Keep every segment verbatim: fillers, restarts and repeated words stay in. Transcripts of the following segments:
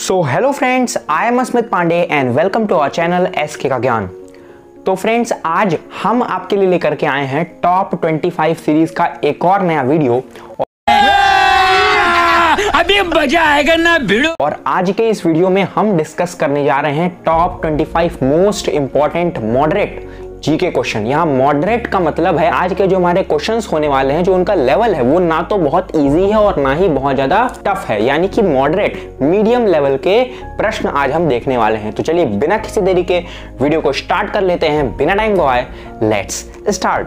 So hello friends, I am Asmit Pandey and welcome to our channel SK का ज्ञान। तो friends, आज हम आपके लिए लेकर के आए हैं टॉप पच्चीस सीरीज का एक और नया वीडियो। अभी मजा आएगा ना भिड़ो। और आज के इस वीडियो में हम डिस्कस करने जा रहे हैं टॉप पच्चीस most important moderate GK question. यहाँ मॉडरेट का मतलब है आज के जो हमारे क्वेश्चंस होने वाले हैं, जो उनका लेवल है वो ना तो बहुत इजी है और ना ही बहुत ज्यादा टफ है, यानी कि मॉडरेट मीडियम लेवल के प्रश्न आज हम देखने वाले हैं। तो चलिए बिना किसी देरी के वीडियो को स्टार्ट कर लेते हैं, बिना टाइम गवाए लेट्स स्टार्ट।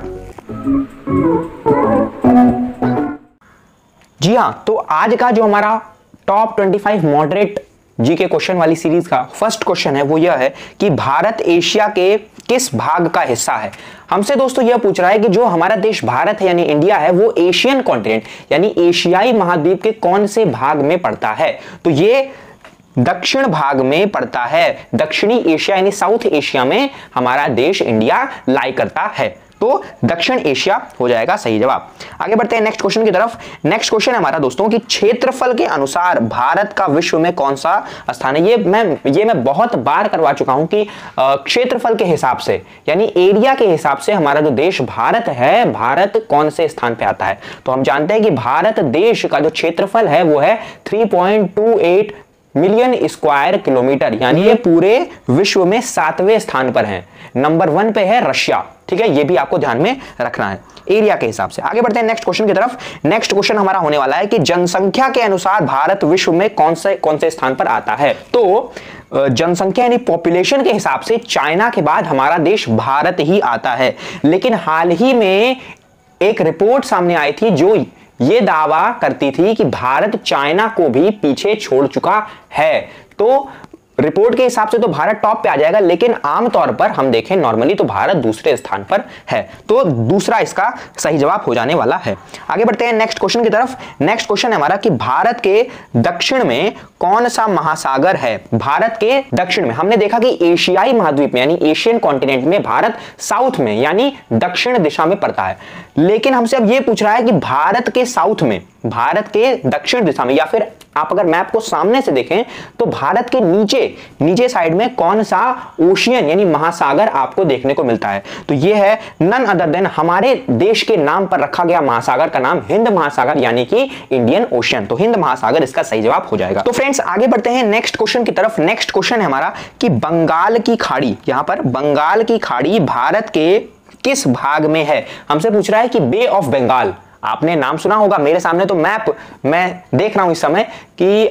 जी हाँ, तो आज का जो हमारा टॉप पच्चीस मॉडरेट जीके क्वेश्चन वाली सीरीज का फर्स्ट क्वेश्चन है वो यह है कि भारत एशिया के किस भाग का हिस्सा है। हमसे दोस्तों यह पूछ रहा है कि जो हमारा देश भारत है यानी इंडिया है वो एशियन कॉन्टिनेंट यानी एशियाई महाद्वीप के कौन से भाग में पड़ता है। तो ये दक्षिण भाग में पड़ता है, दक्षिणी एशिया यानी साउथ एशिया में हमारा देश इंडिया लाई करता है। तो दक्षिण एशिया हो जाएगा सही जवाब। आगे बढ़ते हैं नेक्स्ट क्वेश्चन की तरफ। नेक्स्ट क्वेश्चन है हमारा दोस्तों कि क्षेत्रफल के अनुसार भारत का विश्व में कौन सा स्थान है। ये मैं ये मैं बहुत बार करवा चुका हूं कि क्षेत्रफल के हिसाब से यानी एरिया के हिसाब से हमारा जो देश भारत है, भारत कौन से स्थान पे आता है। तो हम जानते हैं कि भारत देश का जो क्षेत्रफल है वो है three point two eight million square kilometre, यानी ये पूरे विश्व में सातवें स्थान पर है। नंबर वन पे है रशिया। ठीक है, ये भी आपको ध्यान में रखना है एरिया के हिसाब से। आगे बढ़ते हैं नेक्स्ट क्वेश्चन की तरफ। नेक्स्ट क्वेश्चन हमारा होने वाला है कि जनसंख्या के अनुसार भारत विश्व में कौन से कौन से स्थान पर आता है। तो जनसंख्या यानी पॉपुलेशन के हिसाब से चाइना के बाद हमारा देश भारत ही आता है। लेकिन हाल ही में एक रिपोर्ट सामने आई थी जो ये दावा करती थी कि भारत चाइना को भी पीछे छोड़ चुका है। तो रिपोर्ट के हिसाब से तो भारत टॉप पे आ जाएगा, लेकिन आमतौर पर हम देखें नॉर्मली तो भारत दूसरे स्थान पर है। तो दूसरा इसका सही जवाब हो जाने वाला है। आगे बढ़ते हैं नेक्स्ट क्वेश्चन की तरफ। नेक्स्ट क्वेश्चन है हमारा कि भारत के दक्षिण में कौन सा महासागर है। भारत के दक्षिण में हमने देखा कि एशियाई महाद्वीप में यानी एशियन कॉन्टिनेंट में भारत साउथ में यानी दक्षिण दिशा में पड़ता है। लेकिन हमसे अब यह पूछ रहा है कि भारत के साउथ में, भारत के दक्षिण दिशा में, या फिर आप अगर मैप को सामने से देखें तो भारत के नीचे नीचे साइड में कौन सा ओशियन यानी महासागर आपको देखने को मिलता है। तो यह है नन अदर देन हमारे देश के नाम पर रखा गया महासागर का नाम हिंद महासागर यानी कि इंडियन ओशियन। तो हिंद महासागर इसका सही जवाब हो जाएगा। तो फ्रेंड्स आगे बढ़ते हैं नेक्स्ट क्वेश्चन की तरफ। नेक्स्ट क्वेश्चन है हमारा कि बंगाल की खाड़ी, यहां पर बंगाल की खाड़ी भारत के किस भाग में है। हमसे पूछ रहा है कि बे ऑफ बंगाल, आपने नाम सुना होगा, मेरे सामने तो मैप मैं देख रहा हूं इस समय कि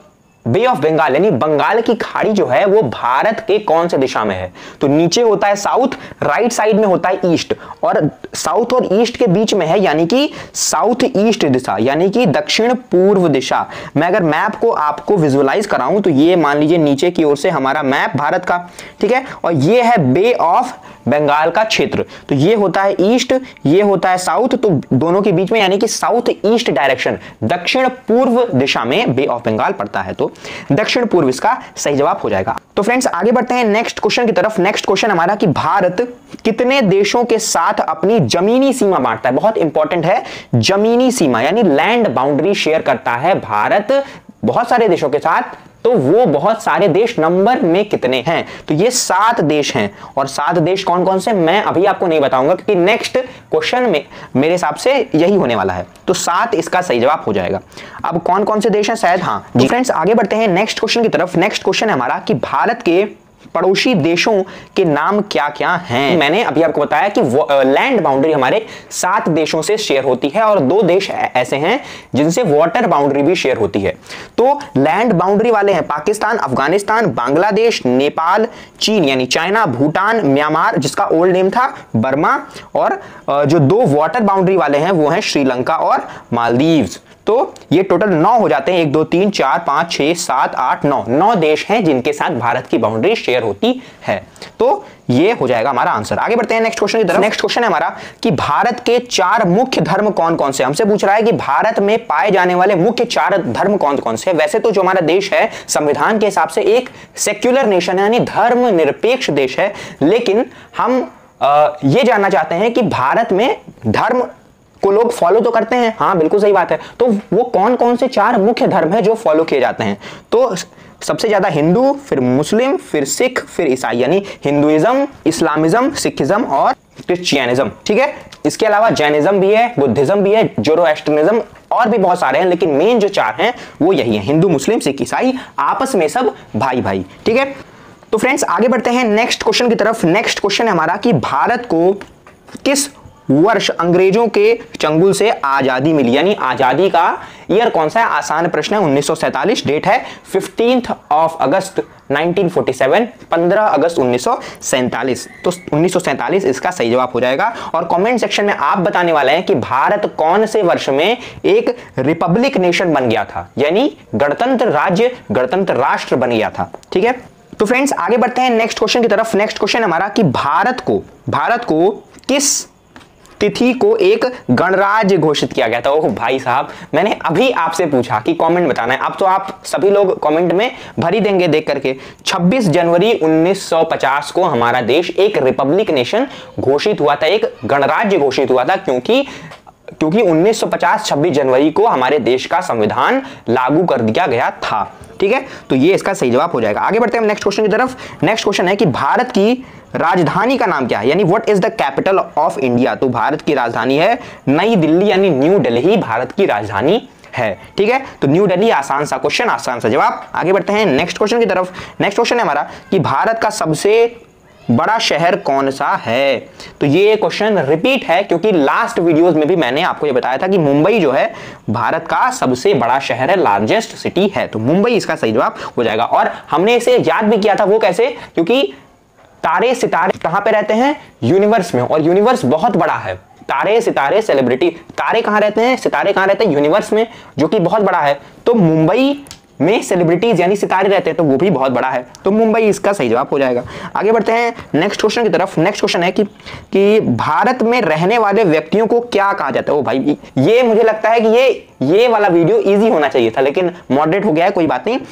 बे ऑफ बंगाल यानी बंगाल की खाड़ी जो है वो भारत के कौन से दिशा में है। तो नीचे होता है साउथ, राइट साइड में होता है ईस्ट, और साउथ और ईस्ट के बीच में है यानी कि साउथ ईस्ट दिशा यानी कि दक्षिण पूर्व दिशा। मैं अगर मैप को आपको विजुअलाइज कराऊं तो ये मान लीजिए नीचे की ओर से हमारा मैप भारत का, ठीक है, और ये है बे ऑफ बंगाल का क्षेत्र। तो ये होता है ईस्ट, ये होता है साउथ, तो दोनों के बीच में यानी कि साउथ ईस्ट डायरेक्शन दक्षिण पूर्व दिशा में बे ऑफ बंगाल पड़ता है। तो दक्षिण पूर्व इसका सही जवाब हो जाएगा। तो फ्रेंड्स आगे बढ़ते हैं नेक्स्ट क्वेश्चन की तरफ। नेक्स्ट क्वेश्चन हमारा कि भारत कितने देशों के साथ अपनी जमीनी सीमा बांटता है। बहुत इंपॉर्टेंट है, जमीनी सीमा यानी लैंड बाउंड्री शेयर करता है भारत बहुत सारे देशों के साथ। तो वो बहुत सारे देश नंबर में कितने हैं। तो ये सात देश हैं, और सात देश कौन कौन से मैं अभी आपको नहीं बताऊंगा क्योंकि नेक्स्ट क्वेश्चन में मेरे हिसाब से यही होने वाला है। तो सात इसका सही जवाब हो जाएगा। अब कौन कौन से देश हैं शायद, हाँ जी फ्रेंड्स आगे बढ़ते हैं नेक्स्ट क्वेश्चन की तरफ। नेक्स्ट क्वेश्चन है हमारा कि भारत के पड़ोसी देशों के नाम क्या क्या हैं। मैंने अभी आपको बताया कि लैंड बाउंड्री हमारे सात देशों से शेयर होती है और दो देश ऐसे हैं जिनसे वाटर बाउंड्री भी शेयर होती है। तो लैंड बाउंड्री वाले हैं पाकिस्तान, अफगानिस्तान, बांग्लादेश, नेपाल, चीन यानी चाइना, भूटान, म्यांमार जिसका ओल्ड नेम था बर्मा, और जो दो वाटर बाउंड्री वाले हैं वो हैं श्रीलंका और मालदीव्स। तो ये टोटल नौ हो जाते हैं, एक दो तीन चार पांच छह सात आठ नौ नौ देश हैं जिनके साथ भारत की बाउंड्री शेयर होती है। तो ये हो जाएगा हमारा आंसर। आगे बढ़ते हैं नेक्स्ट क्वेश्चन की तरफ। नेक्स्ट क्वेश्चन है हमारा कि भारत के चार मुख्य धर्म कौन कौन से। हमसे पूछ रहा है कि भारत में पाए जाने वाले मुख्य चार धर्म कौन कौन से। वैसे तो जो हमारा देश है संविधान के हिसाब से एक सेक्युलर नेशन है यानी धर्म निरपेक्ष देश है, लेकिन हम आ, ये जानना चाहते हैं कि भारत में धर्म को लोग फॉलो तो करते हैं, हाँ बिल्कुल सही बात है। तो वो कौन कौन से चार मुख्य धर्म है जो फॉलो किए जाते हैं। तो सबसे ज्यादा हिंदू, फिर मुस्लिम, फिर सिख, फिर ईसाई, यानी हिंदुइज्म, इस्लामिज्म, सिखिज्म और क्रिश्चियनिज्म। ठीक है, इसके अलावा जैनिज्म भी है, बुद्धिज्म भी है, जोरोएस्ट्रियनिज्म और भी बहुत सारे हैं, लेकिन मेन जो चार हैं वो यही है, हिंदू, मुस्लिम, सिख, ईसाई, आपस में सब भाई भाई। ठीक है, तो फ्रेंड्स आगे बढ़ते हैं नेक्स्ट क्वेश्चन की तरफ। नेक्स्ट क्वेश्चन है हमारा कि भारत को किस वर्ष अंग्रेजों के चंगुल से आजादी मिली, यानी आजादी का ईयर कौन सा है? आसान प्रश्न है, उन्नीस सौ सैंतालीस, डेट है fifteenth of August nineteen forty seven, पंद्रह अगस्त उन्नीस सौ सैंतालीस। तो उन्नीस सौ सैंतालीस इसका सही जवाब हो जाएगा। और कमेंट सेक्शन में आप बताने वाले हैं कि भारत कौन से वर्ष में एक रिपब्लिक नेशन बन गया था, यानी गणतंत्र राज्य, गणतंत्र राष्ट्र बन गया था। ठीक है, तो फ्रेंड्स आगे बढ़ते हैं नेक्स्ट क्वेश्चन की तरफ। नेक्स्ट क्वेश्चन हमारा कि भारत को भारत को किस तिथि को एक गणराज्य घोषित किया गया था? ओह भाई साहब, मैंने अभी आपसे पूछा कि कमेंट बताना है, अब तो आप सभी लोग कमेंट में भर ही देंगे देख करके। छब्बीस जनवरी उन्नीस सौ पचास को हमारा देश एक रिपब्लिक नेशन घोषित हुआ था, एक गणराज्य घोषित हुआ था, क्योंकि क्योंकि उन्नीस सौ पचास छब्बीस जनवरी को हमारे देश का संविधान लागू कर दिया गया था। ठीक है, तो ये इसका सही जवाब हो जाएगा। आगे बढ़ते हैं नेक्स्ट क्वेश्चन की तरफ। नेक्स्ट क्वेश्चन है कि भारत की राजधानी का नाम क्या है, यानी what is the capital of India? तो भारत की राजधानी है नई दिल्ली, यानी न्यू दिल्ली भारत की राजधानी है। ठीक है, तो न्यू दिल्ली, आसान सा क्वेश्चन, आसान सा जवाब। आगे बढ़ते हैं नेक्स्ट क्वेश्चन की तरफ। नेक्स्ट क्वेश्चन है हमारा कि भारत का सबसे बड़ा शहर कौन सा है? तो ये क्वेश्चन रिपीट है, क्योंकि लास्ट वीडियोस में भी मैंने आपको ये बताया था कि मुंबई जो है भारत का सबसे बड़ा शहर है, लार्जेस्ट सिटी है, तो मुंबई इसका सही जवाब हो जाएगा। और हमने इसे याद भी किया था, वो कैसे? क्योंकि तारे सितारे कहां पे रहते हैं? यूनिवर्स में, और यूनिवर्स बहुत बड़ा है। तारे सितारे सेलिब्रिटी, तारे कहां रहते हैं, सितारे कहां रहते हैं? यूनिवर्स में, जो कि बहुत बड़ा है। तो मुंबई में सेलिब्रिटीज यानी सितारे रहते हैं, तो वो भी बहुत बड़ा है, तो मुंबई इसका सही जवाब हो जाएगा। आगे बढ़ते हैं नेक्स्ट क्वेश्चन की तरफ। नेक्स्ट क्वेश्चन है कि कि भारत में रहने वाले व्यक्तियों को क्या कहा जाता है? ओ भाई, ये मुझे लगता है कि ये ये वाला वीडियो इजी होना चाहिए था, लेकिन मॉडरेट हो गया है, कोई बात नहीं।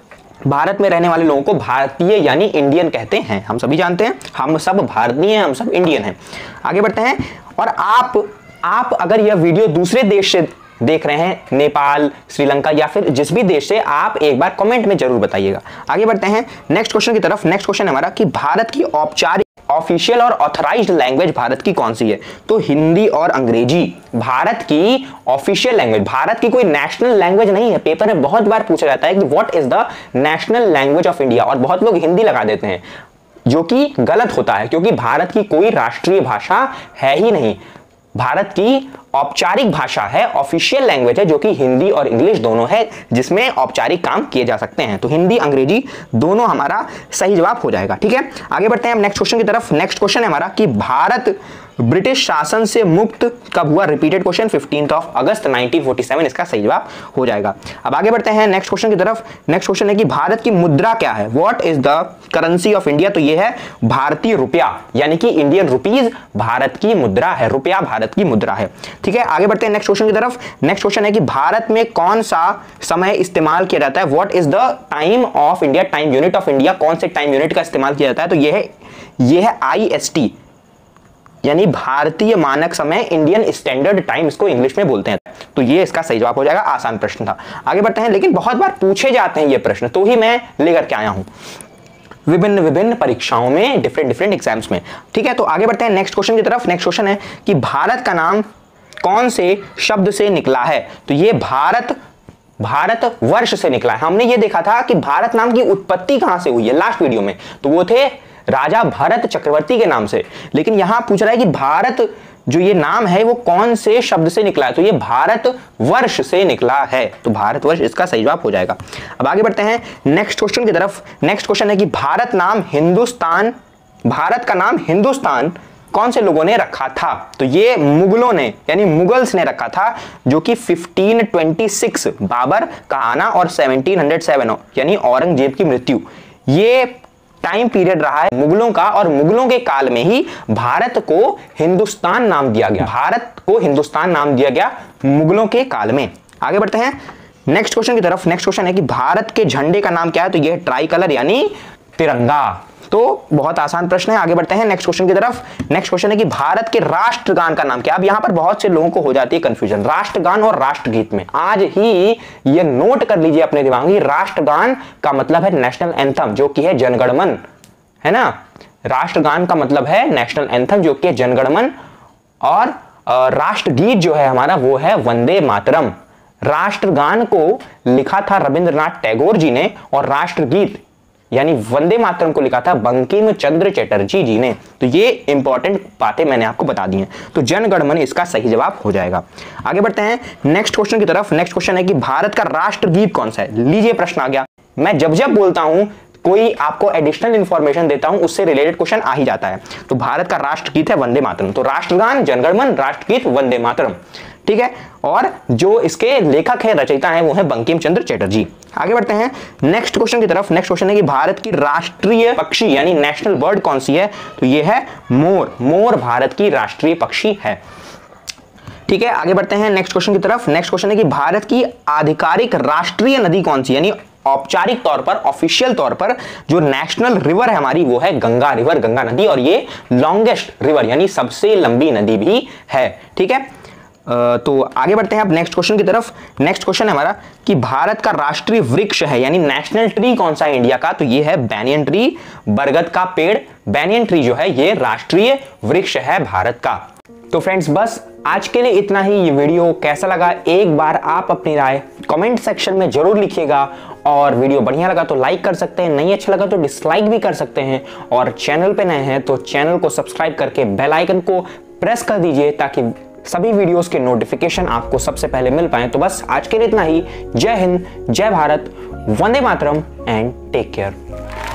भारत में रहने वाले लोगों को भारतीय यानी इंडियन कहते हैं, हम सभी जानते हैं, हम सब भारतीय हैं, हम सब इंडियन हैं। आगे बढ़ते हैं, और आप आप अगर यह वीडियो दूसरे देश से देख रहे हैं, नेपाल, श्रीलंका या फिर जिस भी देश से, आप एक बार कमेंट में जरूर बताइएगा। आगे बढ़ते हैं नेक्स्ट क्वेश्चन की तरफ। नेक्स्ट क्वेश्चन हमारा कि भारत की औपचारिक, ऑफिशियल और ऑथराइज्ड लैंग्वेज भारत की कौन सी है? तो हिंदी और अंग्रेजी भारत की ऑफिशियल लैंग्वेज, भारत की कोई नेशनल लैंग्वेज नहीं है। पेपर में बहुत बार पूछा जाता है कि what is the national language of India, और बहुत लोग हिंदी लगा देते हैं, जो कि गलत होता है, क्योंकि भारत की कोई राष्ट्रीय भाषा है ही नहीं। भारत की औपचारिक भाषा है, ऑफिशियल लैंग्वेज है, जो कि हिंदी और इंग्लिश दोनों है, जिसमें औपचारिक काम किए जा सकते हैं। तो हिंदी अंग्रेजी दोनों हमारा सही जवाब हो जाएगा। ठीक है, आगे बढ़ते हैं हम नेक्स्ट क्वेश्चन की तरफ। नेक्स्ट क्वेश्चन है हमारा कि भारत ब्रिटिश शासन से मुक्त कब हुआ? Repeated question, fifteenth of August nineteen forty seven इसका सही जवाब हो जाएगा। अब आगे बढ़ते हैं नेक्स्ट क्वेश्चन की तरफ। नेक्स्ट क्वेश्चन है कि भारत की मुद्रा क्या है? What is the currency of India? तो ये है भारतीय रुपया, यानी कि इंडियन रुपीज भारत की मुद्रा है, रुपया भारत की मुद्रा है। ठीक है, आगे बढ़ते हैं नेक्स्ट क्वेश्चन की तरफ। नेक्स्ट क्वेश्चन है कि भारत में कौन सा समय इस्तेमाल किया जाता है? What is the time of India, time unit of India, कौन से टाइम यूनिट का इस्तेमाल किया जाता है? तो ये है ये है आई एस टी, यानी भारतीय मानक समय, इंडियन स्टैंडर्ड टाइम इसको इंग्लिश में बोलते हैं। तो ये इसका सही जवाब हो जाएगा, आसान प्रश्न था। आगे बढ़ते हैं, लेकिन बहुत बार पूछे जाते हैं ये प्रश्न, तो ही मैं लेकर के आया हूं विभिन्न विभिन्न परीक्षाओं में, डिफरेंट डिफरेंट एग्जाम्स में। ठीक है, तो आगे बढ़ते हैं नेक्स्ट क्वेश्चन की तरफ। नेक्स्ट क्वेश्चन है कि भारत का नाम कौन से शब्द से निकला है? तो ये भारत भारत वर्ष से निकला है। हमने ये देखा था कि भारत नाम की उत्पत्ति कहां से हुई है लास्ट वीडियो में, तो वो थे राजा भरत चक्रवर्ती के नाम से। लेकिन यहां पूछ रहा है कि भारत जो ये नाम है वो कौन से शब्द से निकला है? तो ये भारत वर्ष से निकला है, तो भारत वर्ष इसका सही जवाब हो जाएगा। अब आगे बढ़ते हैं नेक्स्ट क्वेश्चन की तरफ। नेक्स्ट क्वेश्चन है कि भारत नाम हिंदुस्तान भारत का नाम हिंदुस्तान कौन से लोगों ने रखा था? तो ये मुगलों ने, यानी मुगल्स ने रखा था, जो कि फिफ्टीन ट्वेंटी सिक्स बाबर का आना और सेवनटीन हंड्रेड सेवन यानी औरंगजेब की मृत्यु, ये टाइम पीरियड रहा है मुगलों का, और मुगलों के काल में ही भारत को हिंदुस्तान नाम दिया गया। भारत को हिंदुस्तान नाम दिया गया मुगलों के काल में। आगे बढ़ते हैं नेक्स्ट क्वेश्चन की तरफ। नेक्स्ट क्वेश्चन है कि भारत के झंडे का नाम क्या है? तो यह ट्राई कलर यानी तिरंगा। तो बहुत आसान प्रश्न है। आगे बढ़ते हैं नेक्स्ट क्वेश्चन की तरफ। नेक्स्ट क्वेश्चन है कि भारत के राष्ट्रगान का नाम क्या। अब यहां पर बहुत से लोगों को हो जाती है कंफ्यूजन राष्ट्रगान और राष्ट्रगीत में। आज ही ये नोट कर लीजिए अपने दिमाग में, राष्ट्रगान का मतलब है नेशनल एंथम जो कि है जनगणमन, है ना। राष्ट्रगान का मतलब है नेशनल एंथम जो कि है जनगणमन, और राष्ट्रगीत जो है हमारा वो है वंदे मातरम। राष्ट्रगान को लिखा था रविंद्रनाथ टैगोर जी ने और राष्ट्रगीत यानी वंदे मातरम को लिखा था बंकिम चंद्र चटर्जी जी ने। तो ये इंपॉर्टेंट बातें मैंने आपको बता दी हैं। तो जनगणमन इसका सही जवाब हो जाएगा। आगे बढ़ते हैं नेक्स्ट क्वेश्चन की तरफ। नेक्स्ट क्वेश्चन है कि भारत का राष्ट्रगीत कौन सा है। लीजिए प्रश्न आ गया। मैं जब जब बोलता हूं कोई आपको एडिशनल इंफॉर्मेशन देता हूं उससे रिलेटेड क्वेश्चन आ ही जाता है। तो भारत का राष्ट्रगीत है वंदे मातरम। तो राष्ट्रगान जनगणमन, राष्ट्रगीत वंदे मातरम, ठीक है। और जो इसके लेखक है, रचयिता है, वो है बंकिम चंद्र चटर्जी। आगे बढ़ते हैं नेक्स्ट क्वेश्चन की तरफ। नेक्स्ट क्वेश्चन है कि भारत की राष्ट्रीय पक्षी यानी नेशनल बर्ड कौन सी है। तो ये है मोर। मोर भारत की राष्ट्रीय पक्षी है, ठीक है। आगे बढ़ते हैं नेक्स्ट क्वेश्चन की तरफ। नेक्स्ट क्वेश्चन है कि भारत की आधिकारिक राष्ट्रीय नदी कौन सी, यानी औपचारिक तौर पर, ऑफिशियल तौर पर जो नेशनल रिवर है हमारी वो है गंगा रिवर, गंगा नदी, और ये लॉन्गेस्ट रिवर यानी सबसे लंबी नदी भी है, ठीक है। तो आगे बढ़ते हैं अब नेक्स्ट क्वेश्चन की तरफ। नेक्स्ट क्वेश्चन है हमारा कि भारत का राष्ट्रीय वृक्ष है यानी नेशनल ट्री कौन सा है इंडिया का। तो ये है बैनियन ट्री, बरगद का पेड़। बैनियन ट्री जो है ये राष्ट्रीय वृक्ष है भारत का। तो फ्रेंड्स बस आज के लिए इतना ही। ये वीडियो कैसा लगा एक बार आप अपनी राय कमेंट सेक्शन में जरूर लिखिएगा, और वीडियो बढ़िया लगा तो लाइक कर सकते हैं, नहीं अच्छा लगा तो डिसलाइक भी कर सकते हैं, और चैनल पे नए हैं तो चैनल को सब्सक्राइब करके बेल आइकन को प्रेस कर दीजिए ताकि सभी वीडियोस के नोटिफिकेशन आपको सबसे पहले मिल पाए। तो बस आज के लिए इतना ही। जय हिंद, जय भारत, वंदे मातरम एंड टेक केयर।